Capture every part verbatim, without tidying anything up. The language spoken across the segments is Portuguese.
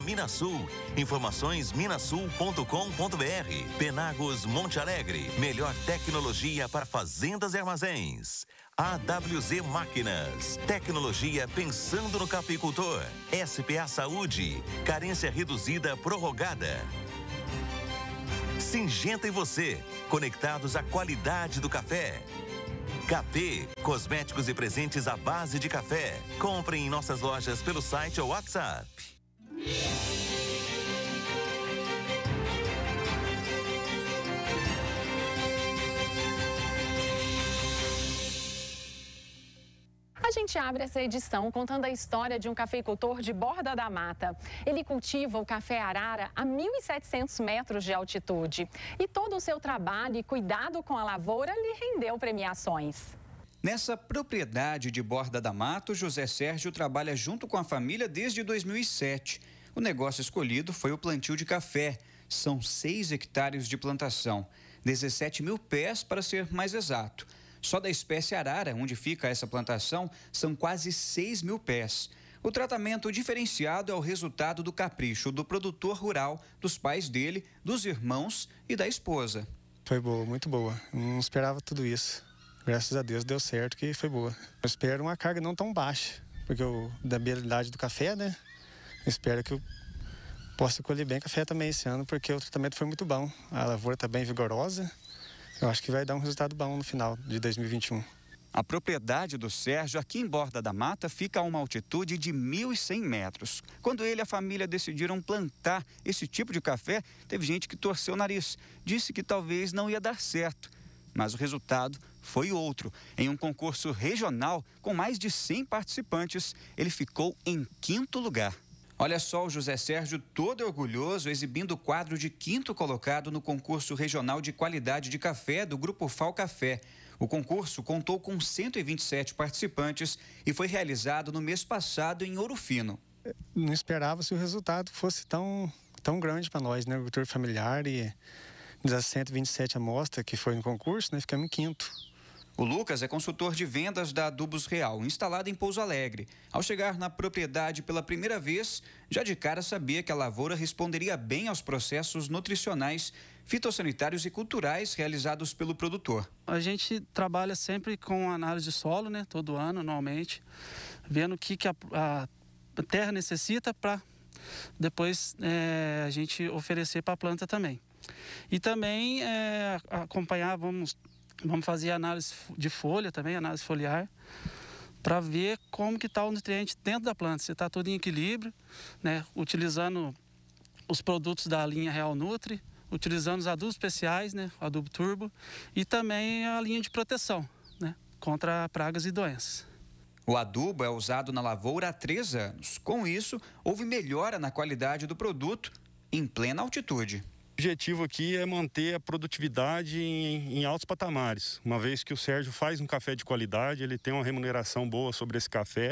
Minasul. Informações minasul ponto com ponto br. Penagos Monte Alegre. Melhor tecnologia para fazendas e armazéns. A W Z Máquinas. Tecnologia pensando no cafeicultor. S P A Saúde. Carência reduzida prorrogada. Singenta e você. Conectados à qualidade do café. K P, cosméticos e presentes à base de café. Compre em nossas lojas pelo site ou WhatsApp. A gente abre essa edição contando a história de um cafeicultor de Borda da Mata. Ele cultiva o café arara a mil e setecentos metros de altitude. E todo o seu trabalho e cuidado com a lavoura lhe rendeu premiações. Nessa propriedade de Borda da Mata, o José Sérgio trabalha junto com a família desde dois mil e sete. O negócio escolhido foi o plantio de café. São seis hectares de plantação, dezessete mil pés para ser mais exato. Só da espécie arara, onde fica essa plantação, são quase seis mil pés. O tratamento diferenciado é o resultado do capricho do produtor rural, dos pais dele, dos irmãos e da esposa. Foi boa, muito boa. Não esperava tudo isso. Graças a Deus deu certo, que foi boa. Eu espero uma carga não tão baixa, porque eu, da habilidade do café, né? Eu espero que eu possa colher bem café também esse ano, porque o tratamento foi muito bom. A lavoura está bem vigorosa. Eu acho que vai dar um resultado bom no final de dois mil e vinte e um. A propriedade do Sérgio, aqui em Borda da Mata, fica a uma altitude de mil e cem metros. Quando ele e a família decidiram plantar esse tipo de café, teve gente que torceu o nariz. Disse que talvez não ia dar certo. Mas o resultado foi outro. Em um concurso regional, com mais de cem participantes, ele ficou em quinto lugar. Olha só o José Sérgio todo orgulhoso, exibindo o quadro de quinto colocado no concurso regional de qualidade de café do Grupo F A O Café. O concurso contou com cento e vinte e sete participantes e foi realizado no mês passado em Ouro Fino. Não esperava se o resultado fosse tão, tão grande para nós, né? O agricultor familiar, e das cento e vinte e sete amostras que foi no concurso, né? Ficamos em quinto. O Lucas é consultor de vendas da Adubos Real, instalado em Pouso Alegre. Ao chegar na propriedade pela primeira vez, já de cara sabia que a lavoura responderia bem aos processos nutricionais, fitossanitários e culturais realizados pelo produtor. A gente trabalha sempre com análise de solo, né, todo ano, anualmente, vendo o que, que a, a terra necessita para depois é, a gente oferecer para a planta também. E também é, acompanhar, vamos... Vamos fazer análise de folha também, análise foliar, para ver como que está o nutriente dentro da planta, se está tudo em equilíbrio, né? Utilizando os produtos da linha Real Nutri, utilizando os adubos especiais, né? O adubo turbo, e também a linha de proteção, né? Contra pragas e doenças. O adubo é usado na lavoura há três anos. Com isso, houve melhora na qualidade do produto em plena altitude. O objetivo aqui é manter a produtividade em, em altos patamares, uma vez que o Sérgio faz um café de qualidade, ele tem uma remuneração boa sobre esse café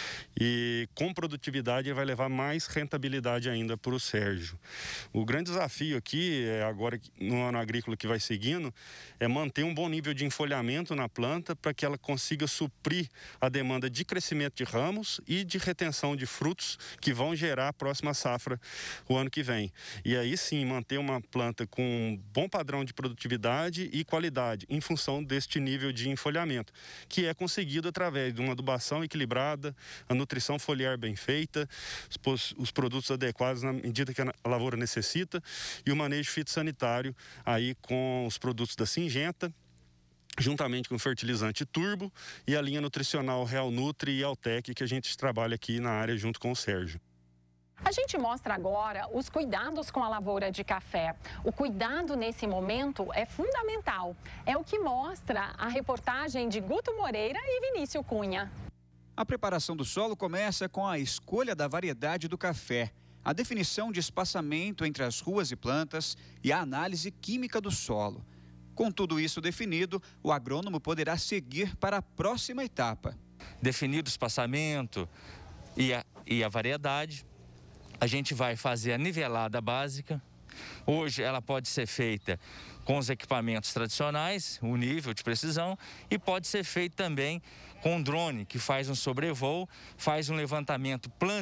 e com produtividade ele vai levar mais rentabilidade ainda para o Sérgio. O grande desafio aqui, é agora no ano agrícola que vai seguindo, é manter um bom nível de enfolhamento na planta para que ela consiga suprir a demanda de crescimento de ramos e de retenção de frutos que vão gerar a próxima safra o ano que vem. E aí sim, manter uma uma planta com um bom padrão de produtividade e qualidade em função deste nível de enfolhamento, que é conseguido através de uma adubação equilibrada, a nutrição foliar bem feita, os, os produtos adequados na medida que a lavoura necessita e o manejo fitossanitário aí com os produtos da Singenta, juntamente com o fertilizante Turbo e a linha nutricional Real Nutri e Altec, que a gente trabalha aqui na área junto com o Sérgio. A gente mostra agora os cuidados com a lavoura de café. O cuidado nesse momento é fundamental. É o que mostra a reportagem de Guto Moreira e Vinícius Cunha. A preparação do solo começa com a escolha da variedade do café, a definição de espaçamento entre as ruas e plantas e a análise química do solo. Com tudo isso definido, o agrônomo poderá seguir para a próxima etapa. Definido o espaçamento e a, e a variedade, a gente vai fazer a nivelada básica. Hoje ela pode ser feita com os equipamentos tradicionais, o nível de precisão, e pode ser feito também com um drone que faz um sobrevoo, faz um levantamento plano,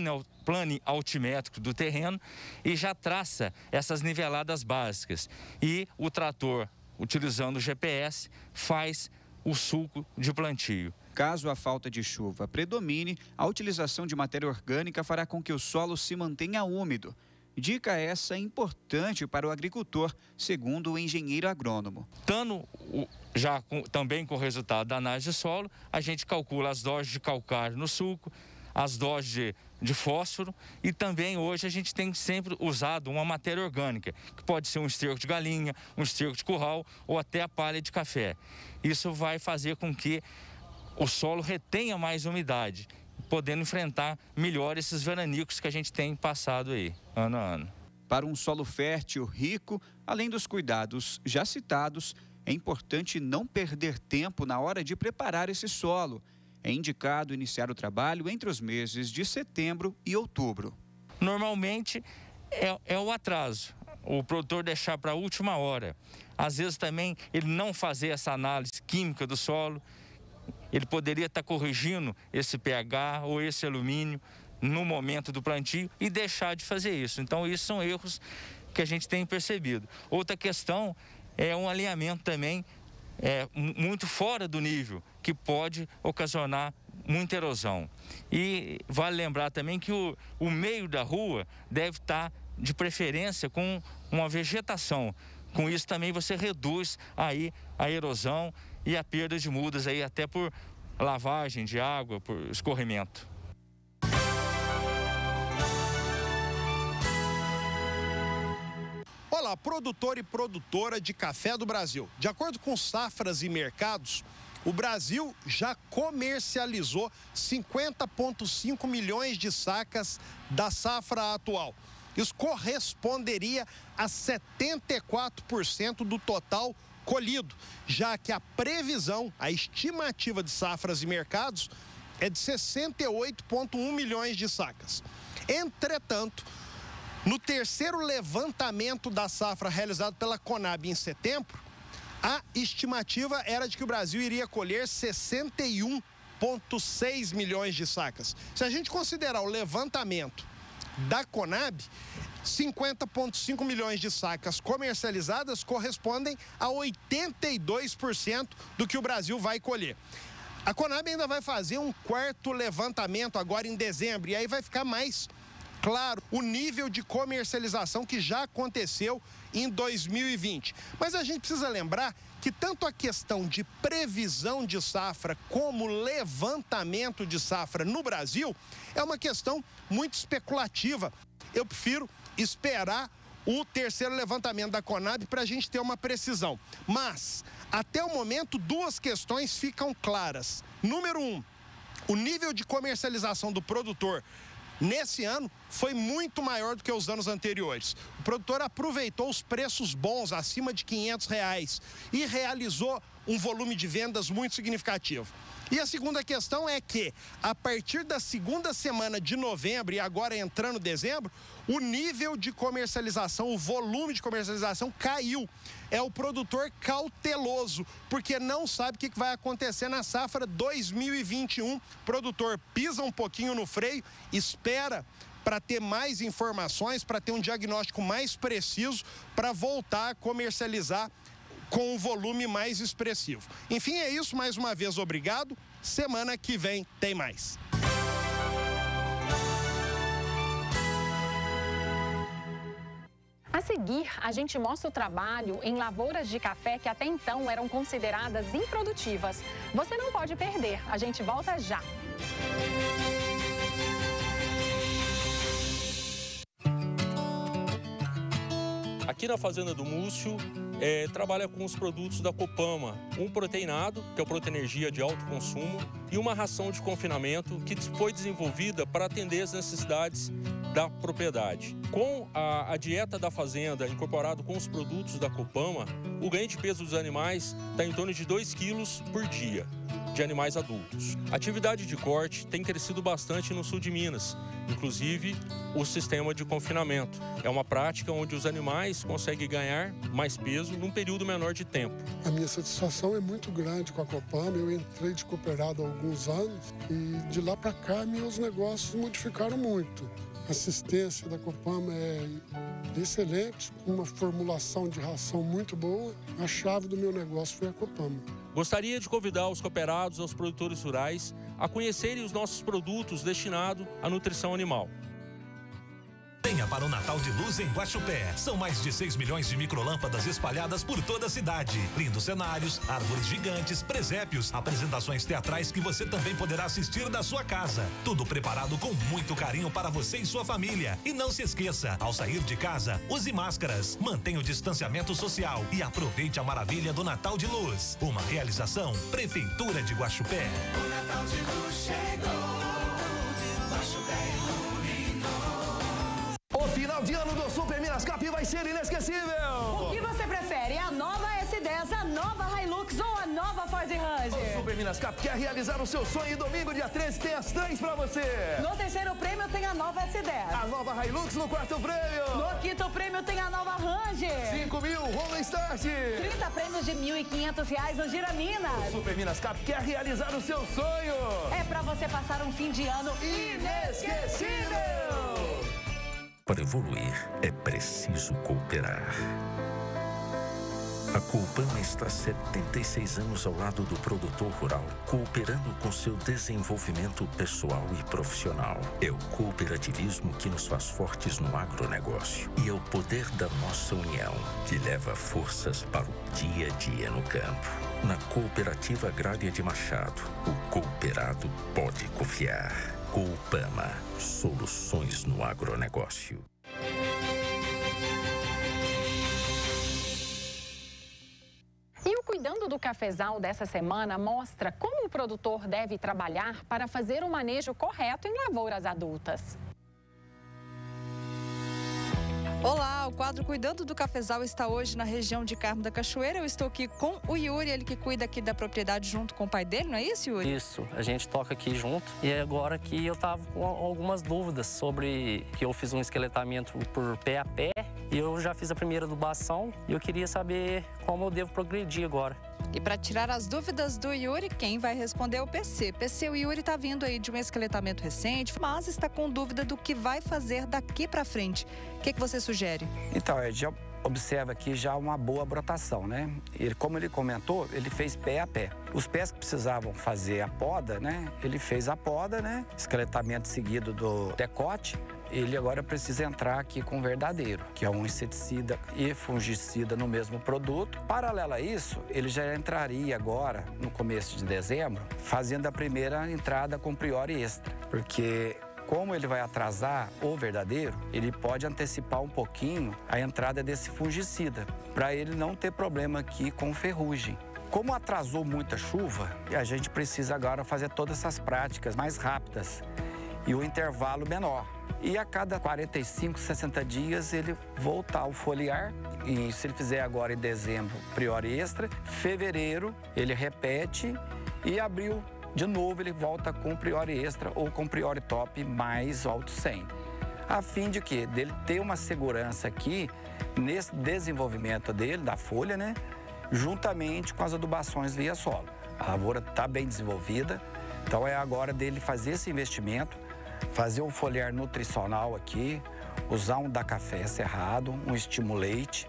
plano altimétrico do terreno e já traça essas niveladas básicas. E o trator, utilizando o G P S, faz o sulco de plantio. Caso a falta de chuva predomine, a utilização de matéria orgânica fará com que o solo se mantenha úmido. Dica essa importante para o agricultor, segundo o engenheiro agrônomo. Estando já com, também com o resultado da análise de solo, a gente calcula as doses de calcário no sulco, as doses de, de fósforo e também hoje a gente tem sempre usado uma matéria orgânica, que pode ser um esterco de galinha, um esterco de curral ou até a palha de café. Isso vai fazer com que o solo retenha mais umidade, podendo enfrentar melhor esses veranicos que a gente tem passado aí, ano a ano. Para um solo fértil, rico, além dos cuidados já citados, é importante não perder tempo na hora de preparar esse solo. É indicado iniciar o trabalho entre os meses de setembro e outubro. Normalmente é, é o atraso, o produtor deixar para a última hora. Às vezes também ele não fazer essa análise química do solo. Ele poderia estar corrigindo esse pH ou esse alumínio no momento do plantio e deixar de fazer isso. Então, isso são erros que a gente tem percebido. Outra questão é um alinhamento também é, muito fora do nível, que pode ocasionar muita erosão. E vale lembrar também que o, o meio da rua deve estar, de preferência, com uma vegetação. Com isso também você reduz aí a erosão e a perda de mudas aí até por lavagem de água, por escorrimento. Olá, produtor e produtora de café do Brasil. De acordo com Safras e Mercados, o Brasil já comercializou cinquenta vírgula cinco milhões de sacas da safra atual. Isso corresponderia a setenta e quatro por cento do total colhido, já que a previsão, a estimativa de Safras e Mercados é de sessenta e oito vírgula um milhões de sacas. Entretanto, no terceiro levantamento da safra realizado pela Conab em setembro, a estimativa era de que o Brasil iria colher sessenta e um vírgula seis milhões de sacas. Se a gente considerar o levantamento da Conab, cinquenta vírgula cinco milhões de sacas comercializadas correspondem a oitenta e dois por cento do que o Brasil vai colher. A Conab ainda vai fazer um quarto levantamento agora em dezembro, e aí vai ficar mais claro o nível de comercialização que já aconteceu em dois mil e vinte. Mas a gente precisa lembrar que tanto a questão de previsão de safra como levantamento de safra no Brasil é uma questão muito especulativa. Eu prefiro esperar o terceiro levantamento da Conab para a gente ter uma precisão. Mas, até o momento, duas questões ficam claras. Número um, o nível de comercialização do produtor nesse ano foi muito maior do que os anos anteriores. O produtor aproveitou os preços bons, acima de quinhentos reais, e realizou um volume de vendas muito significativo. E a segunda questão é que, a partir da segunda semana de novembro e agora entrando dezembro, o nível de comercialização, o volume de comercialização caiu. É o produtor cauteloso, porque não sabe o que vai acontecer na safra dois mil e vinte e um. O produtor pisa um pouquinho no freio, espera para ter mais informações, para ter um diagnóstico mais preciso, para voltar a comercializar com um volume mais expressivo. Enfim, é isso. Mais uma vez, obrigado. Semana que vem tem mais. A seguir, a gente mostra o trabalho em lavouras de café que até então eram consideradas improdutivas. Você não pode perder. A gente volta já. Aqui na Fazenda do Múcio, é, trabalha com os produtos da Copama, um proteinado, que é o Proteenergia de alto consumo, e uma ração de confinamento que foi desenvolvida para atender as necessidades da propriedade. Com a, a dieta da fazenda incorporado com os produtos da Copama, o ganho de peso dos animais está em torno de dois quilos por dia, de animais adultos. A atividade de corte tem crescido bastante no sul de Minas, inclusive o sistema de confinamento. É uma prática onde os animais conseguem ganhar mais peso num período menor de tempo. A minha satisfação é muito grande com a Copama. Eu entrei de cooperado há alguns anos e de lá para cá meus negócios modificaram muito. A assistência da Copama é excelente, uma formulação de ração muito boa. A chave do meu negócio foi a Copama. Gostaria de convidar os cooperados, os produtores rurais, a conhecerem os nossos produtos destinados à nutrição animal. Venha para o Natal de Luz em Guaxupé. São mais de seis milhões de microlâmpadas espalhadas por toda a cidade. Lindos cenários, árvores gigantes, presépios, apresentações teatrais que você também poderá assistir da sua casa. Tudo preparado com muito carinho para você e sua família. E não se esqueça, ao sair de casa, use máscaras, mantenha o distanciamento social e aproveite a maravilha do Natal de Luz. Uma realização Prefeitura de Guaxupé. O Natal de Luz chegou. Guaxupé O final de ano do Super Minascap vai ser inesquecível. O que você prefere, a nova S dez, a nova Hilux ou a nova Ford Ranger? O Super Minascap quer realizar o seu sonho e domingo, dia treze, tem as três pra você. No terceiro prêmio tem a nova S dez. A nova Hilux no quarto prêmio. No quinto prêmio tem a nova Ranger. cinco mil, Honda Start. trinta prêmios de mil e quinhentos reais no Gira Minas. O Super Minascap quer realizar o seu sonho. É pra você passar um fim de ano inesquecível. Para evoluir, é preciso cooperar. A Coopama está há setenta e seis anos ao lado do produtor rural, cooperando com seu desenvolvimento pessoal e profissional. É o cooperativismo que nos faz fortes no agronegócio. E é o poder da nossa união que leva forças para o dia a dia no campo. Na Cooperativa Agrária de Machado, o cooperado pode confiar. Coopama, soluções no agronegócio. E o Cuidando do Cafezal dessa semana mostra como o produtor deve trabalhar para fazer um manejo correto em lavouras adultas. Olá, o quadro Cuidando do Cafezal está hoje na região de Carmo da Cachoeira. Eu estou aqui com o Yuri, ele que cuida aqui da propriedade junto com o pai dele, não é isso, Yuri? Isso, a gente toca aqui junto. E agora que eu estava com algumas dúvidas sobre que eu fiz um esqueletamento por pé a pé e eu já fiz a primeira adubação e eu queria saber como eu devo progredir agora. E para tirar as dúvidas do Yuri, quem vai responder é o P C. P C, o Yuri está vindo aí de um esqueletamento recente, mas está com dúvida do que vai fazer daqui para frente. O que, que você sugere? Então, a gente observa aqui já uma boa brotação, né? Ele, como ele comentou, ele fez pé a pé. Os pés que precisavam fazer a poda, né? Ele fez a poda, né? Esqueletamento seguido do decote. Ele agora precisa entrar aqui com o verdadeiro, que é um inseticida e fungicida no mesmo produto. Paralelo a isso, ele já entraria agora, no começo de dezembro, fazendo a primeira entrada com Priori Extra, porque como ele vai atrasar o verdadeiro, ele pode antecipar um pouquinho a entrada desse fungicida, para ele não ter problema aqui com ferrugem. Como atrasou muita chuva, a gente precisa agora fazer todas essas práticas mais rápidas e o intervalo menor. E a cada quarenta e cinco, sessenta dias ele voltar ao foliar. E se ele fizer agora em dezembro, Priori Extra, fevereiro ele repete e abril de novo ele volta com Priori Extra ou com Priori Top mais alto cem. A fim de que dele ter uma segurança aqui nesse desenvolvimento dele, da folha, né? Juntamente com as adubações via solo. A lavoura está bem desenvolvida, então é agora dele fazer esse investimento, fazer um foliar nutricional aqui, usar um da café cerrado, um estimulante,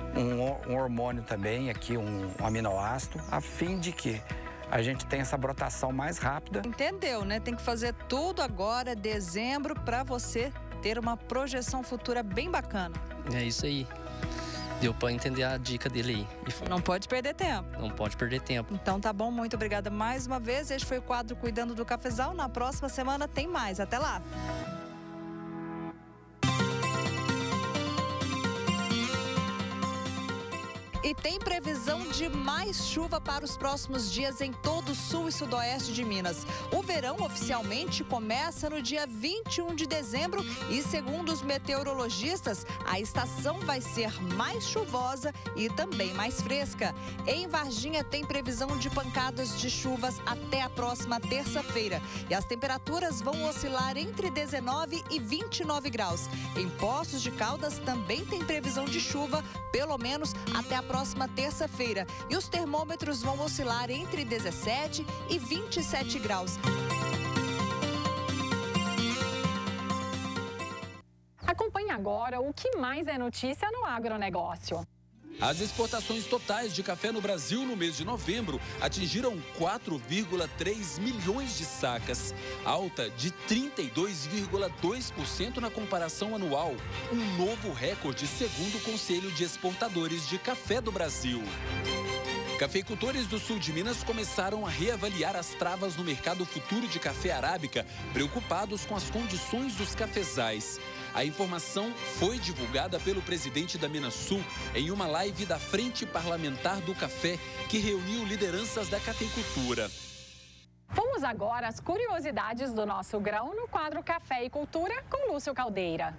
um, um hormônio também aqui, um, um aminoácido, a fim de que a gente tenha essa brotação mais rápida. Entendeu, né? Tem que fazer tudo agora, dezembro, para você ter uma projeção futura bem bacana. É isso aí. Deu para entender a dica dele aí. Não pode perder tempo. Não pode perder tempo. Então tá bom, muito obrigada mais uma vez. Este foi o quadro Cuidando do Cafezal. Na próxima semana tem mais. Até lá! E tem previsão de mais chuva para os próximos dias em todo o sul e sudoeste de Minas. O verão oficialmente começa no dia vinte e um de dezembro e, segundo os meteorologistas, a estação vai ser mais chuvosa e também mais fresca. Em Varginha tem previsão de pancadas de chuvas até a próxima terça-feira. E as temperaturas vão oscilar entre dezenove e vinte e nove graus. Em Poços de Caldas também tem previsão de chuva, pelo menos até a próxima terça-feira. E os termômetros vão oscilar entre dezessete e vinte e sete graus. agora o que mais é notícia no agronegócio. As exportações totais de café no Brasil no mês de novembro atingiram quatro vírgula três milhões de sacas, alta de trinta e dois vírgula dois por cento na comparação anual, um novo recorde segundo o Conselho de Exportadores de Café do Brasil. Cafeicultores do sul de Minas começaram a reavaliar as travas no mercado futuro de café arábica, preocupados com as condições dos cafezais. A informação foi divulgada pelo presidente da Minasul em uma live da Frente Parlamentar do Café, que reuniu lideranças da cafeicultura. Vamos agora às curiosidades do nosso grão no quadro Café e Cultura com Lúcio Caldeira.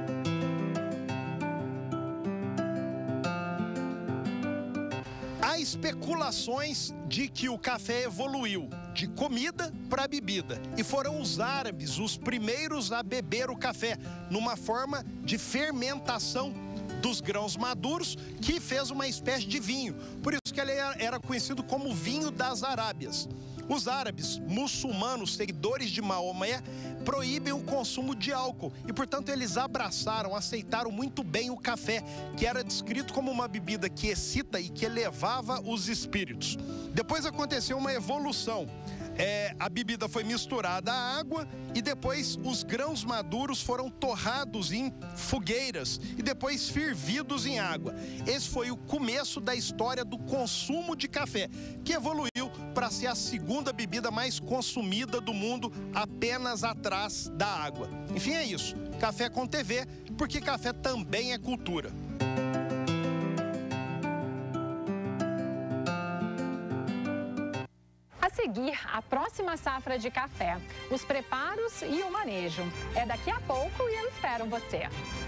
Há especulações de que o café evoluiu de comida para bebida e foram os árabes os primeiros a beber o café numa forma de fermentação dos grãos maduros que fez uma espécie de vinho. Por isso que ele era conhecido como vinho das Arábias. Os árabes muçulmanos, seguidores de Maomé, proíbem o consumo de álcool e, portanto, eles abraçaram, aceitaram muito bem o café, que era descrito como uma bebida que excita e que elevava os espíritos. Depois aconteceu uma evolução. É, a bebida foi misturada à água e depois os grãos maduros foram torrados em fogueiras e depois fervidos em água. Esse foi o começo da história do consumo de café, que evoluiu para ser a segunda bebida mais consumida do mundo, apenas atrás da água. Enfim, é isso. Café com T V, porque café também é cultura. A seguir, a próxima safra de café, os preparos e o manejo. É daqui a pouco e eu espero você.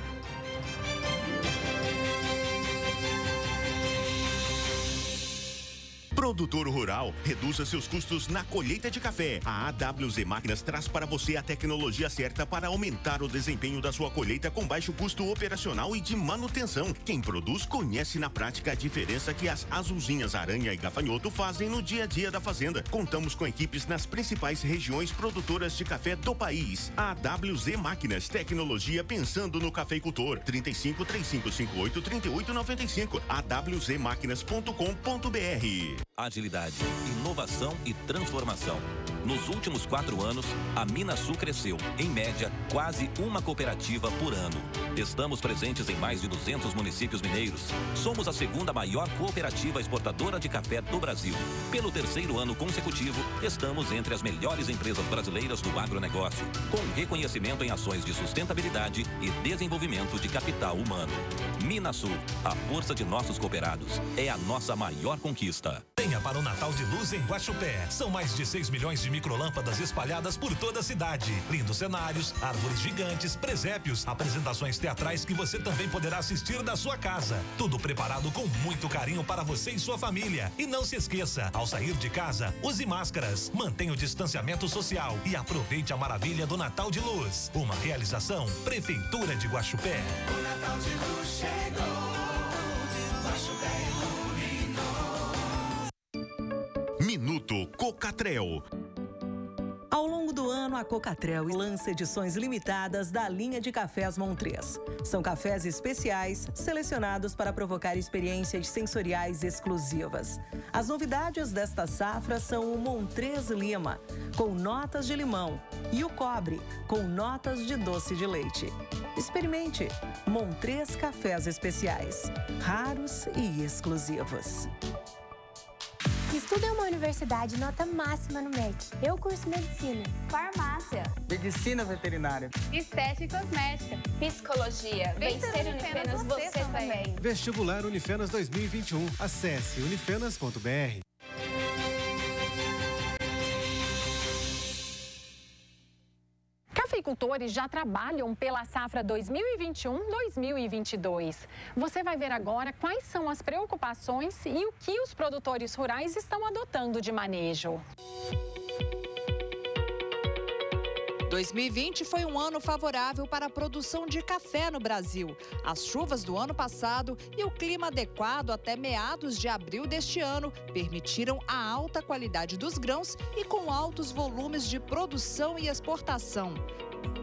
Produtor rural, reduza seus custos na colheita de café. A A W Z Máquinas traz para você a tecnologia certa para aumentar o desempenho da sua colheita com baixo custo operacional e de manutenção. Quem produz conhece na prática a diferença que as azulzinhas aranha e gafanhoto fazem no dia a dia da fazenda. Contamos com equipes nas principais regiões produtoras de café do país. A A W Z Máquinas, tecnologia pensando no cafeicultor. trinta e cinco, trinta e cinco cinquenta e oito, trinta e oito noventa e cinco. a w z máquinas ponto com ponto b r. Agilidade, inovação e transformação. Nos últimos quatro anos, a Minasul cresceu, em média, quase uma cooperativa por ano. Estamos presentes em mais de duzentos municípios mineiros. Somos a segunda maior cooperativa exportadora de café do Brasil. Pelo terceiro ano consecutivo, estamos entre as melhores empresas brasileiras do agronegócio, com reconhecimento em ações de sustentabilidade e desenvolvimento de capital humano. Minasul, a força de nossos cooperados, é a nossa maior conquista. Venha para o Natal de Luz em Guaxupé. São mais de seis milhões de microlâmpadas espalhadas por toda a cidade. Lindos cenários, árvores gigantes, presépios, apresentações teatrais que você também poderá assistir da sua casa. Tudo preparado com muito carinho para você e sua família. E não se esqueça, ao sair de casa, use máscaras, mantenha o distanciamento social e aproveite a maravilha do Natal de Luz. Uma realização Prefeitura de Guaxupé. O Natal de Luz chegou. Guaxupé iluminou. Minuto Cocatrel. Ao longo do ano, a Cocatrel lança edições limitadas da linha de cafés Montrez. São cafés especiais, selecionados para provocar experiências sensoriais exclusivas. As novidades desta safra são o Montrez Lima, com notas de limão, e o Cobre, com notas de doce de leite. Experimente Montrez Cafés Especiais, raros e exclusivos. Estudo em uma universidade nota máxima no M E C. Eu curso medicina, farmácia, medicina veterinária, estética e cosmética, psicologia. Vem ser Unifenas você, você também. Vestibular Unifenas dois mil e vinte e um. Acesse unifenas ponto b r. Cafeicultores já trabalham pela safra dois mil e vinte e um, dois mil e vinte e dois. Você vai ver agora quais são as preocupações e o que os produtores rurais estão adotando de manejo. dois mil e vinte foi um ano favorável para a produção de café no Brasil. As chuvas do ano passado e o clima adequado até meados de abril deste ano permitiram a alta qualidade dos grãos e com altos volumes de produção e exportação.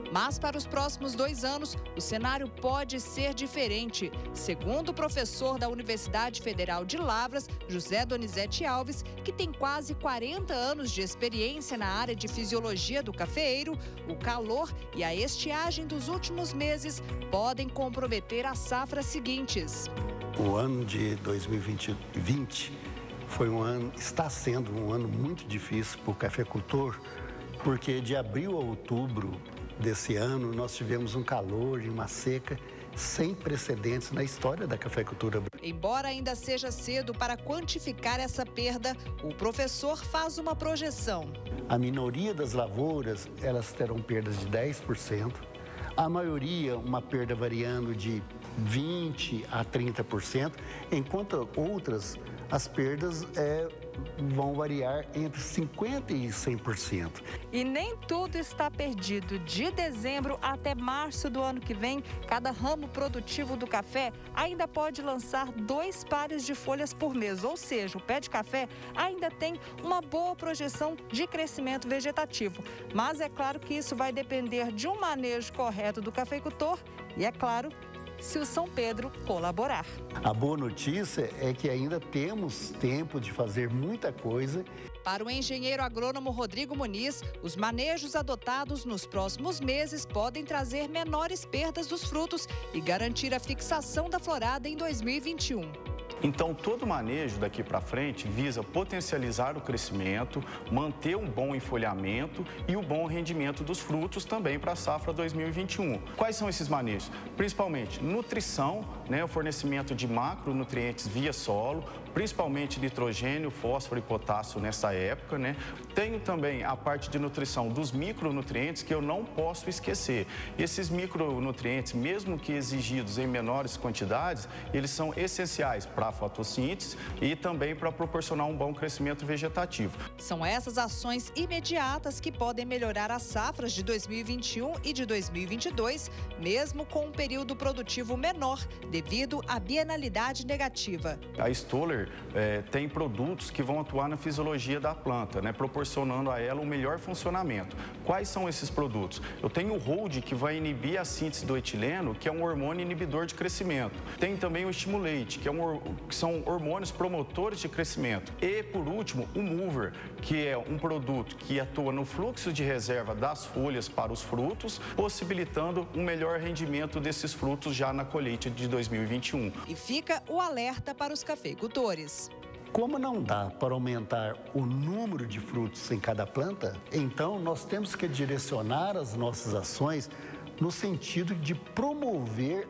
Mas para os próximos dois anos, o cenário pode ser diferente. Segundo o professor da Universidade Federal de Lavras, José Donizete Alves, que tem quase quarenta anos de experiência na área de fisiologia do cafeeiro, o calor e a estiagem dos últimos meses podem comprometer as safras seguintes. O ano de dois mil e vinte foi um ano, está sendo um ano muito difícil para o cafeicultor, porque de abril a outubro desse ano nós tivemos um calor e uma seca sem precedentes na história da cafeicultura. Embora ainda seja cedo para quantificar essa perda, o professor faz uma projeção. A minoria das lavouras, elas terão perdas de dez por cento, a maioria uma perda variando de vinte por cento a trinta por cento, enquanto outras as perdas é, vão variar entre cinquenta por cento e cem por cento. E nem tudo está perdido. De dezembro até março do ano que vem, cada ramo produtivo do café ainda pode lançar dois pares de folhas por mês. Ou seja, o pé de café ainda tem uma boa projeção de crescimento vegetativo. Mas é claro que isso vai depender de um manejo correto do cafeicultor e, é claro, se o São Pedro colaborar. A boa notícia é que ainda temos tempo de fazer muita coisa. Para o engenheiro agrônomo Rodrigo Muniz, os manejos adotados nos próximos meses podem trazer menores perdas dos frutos e garantir a fixação da florada em dois mil e vinte e um. Então, todo manejo daqui para frente visa potencializar o crescimento, manter um bom enfolhamento e o bom rendimento dos frutos também para a safra dois mil e vinte e um. Quais são esses manejos? Principalmente nutrição, né, o fornecimento de macronutrientes via solo, principalmente nitrogênio, fósforo e potássio nessa época, né? Tenho também a parte de nutrição dos micronutrientes que eu não posso esquecer. Esses micronutrientes, mesmo que exigidos em menores quantidades, eles são essenciais para a fotossíntese e também para proporcionar um bom crescimento vegetativo. São essas ações imediatas que podem melhorar as safras de dois mil e vinte e um e de dois mil e vinte e dois, mesmo com um período produtivo menor devido à bienalidade negativa. A Stoller é, tem produtos que vão atuar na fisiologia da planta, né, proporcionando a ela um melhor funcionamento. Quais são esses produtos? Eu tenho o Hold, que vai inibir a síntese do etileno, que é um hormônio inibidor de crescimento. Tem também o Stimulate, que, é um, que são hormônios promotores de crescimento. E, por último, o Mover, que é um produto que atua no fluxo de reserva das folhas para os frutos, possibilitando um melhor rendimento desses frutos já na colheita de dois mil e vinte e um. E fica o alerta para os cafeicultores. Como não dá para aumentar o número de frutos em cada planta, então nós temos que direcionar as nossas ações no sentido de promover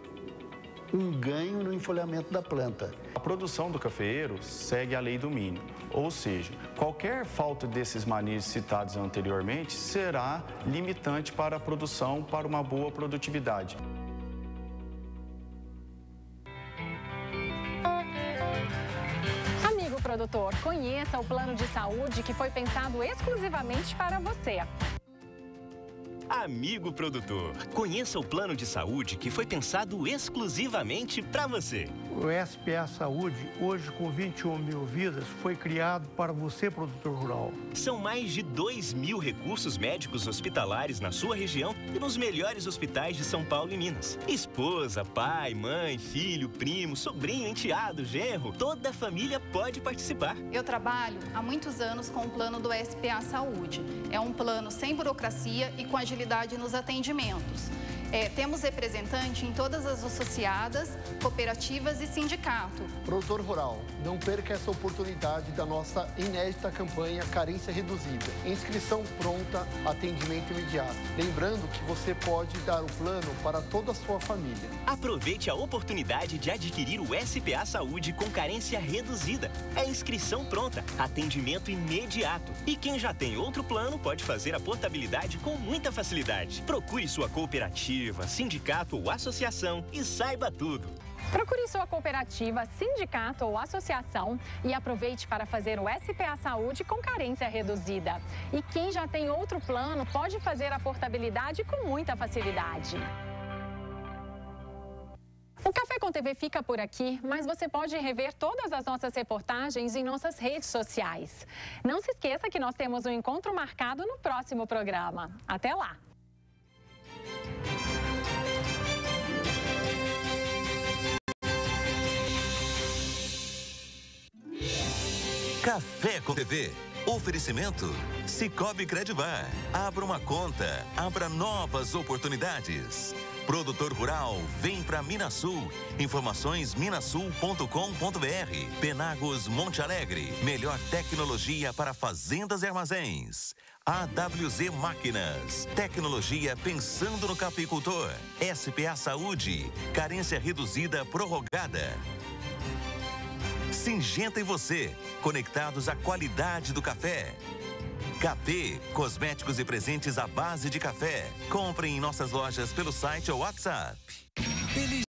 um ganho no enfolhamento da planta. A produção do cafeeiro segue a lei do mínimo, ou seja, qualquer falta desses manejos citados anteriormente será limitante para a produção, para uma boa produtividade. Produtor, conheça o plano de saúde que foi pensado exclusivamente para você. Amigo produtor, conheça o plano de saúde que foi pensado exclusivamente para você. O S P A Saúde, hoje com vinte e um mil vidas, foi criado para você, produtor rural. São mais de dois mil recursos médicos hospitalares na sua região e nos melhores hospitais de São Paulo e Minas. Esposa, pai, mãe, filho, primo, sobrinho, enteado, genro, toda a família pode participar. Eu trabalho há muitos anos com o plano do S P A Saúde. É um plano sem burocracia e com agilidade nos atendimentos. É, temos representante em todas as associadas, cooperativas e sindicato. Produtor rural, não perca essa oportunidade da nossa inédita campanha Carência Reduzida. Inscrição pronta, atendimento imediato. Lembrando que você pode dar o plano para toda a sua família. Aproveite a oportunidade de adquirir o S P A Saúde com carência reduzida. É inscrição pronta, atendimento imediato. E quem já tem outro plano pode fazer a portabilidade com muita facilidade. Procure sua cooperativa, sindicato ou associação e saiba tudo. Procure sua cooperativa, sindicato ou associação e aproveite para fazer o S P A Saúde com carência reduzida. E quem já tem outro plano pode fazer a portabilidade com muita facilidade. O Café com T V fica por aqui, mas você pode rever todas as nossas reportagens em nossas redes sociais. Não se esqueça que nós temos um encontro marcado no próximo programa. Até lá! Café com T V. Oferecimento Cicobi Credivar. Abra uma conta, abra novas oportunidades. Produtor rural, vem pra Minasul. Informações minasul ponto com ponto br. Penagos Monte Alegre. Melhor tecnologia para fazendas e armazéns. A W Z Máquinas. Tecnologia pensando no cafeicultor. S P A Saúde. Carência reduzida prorrogada. Singenta e você. Conectados à qualidade do café. K P, cosméticos e presentes à base de café. Comprem em nossas lojas pelo site ou WhatsApp.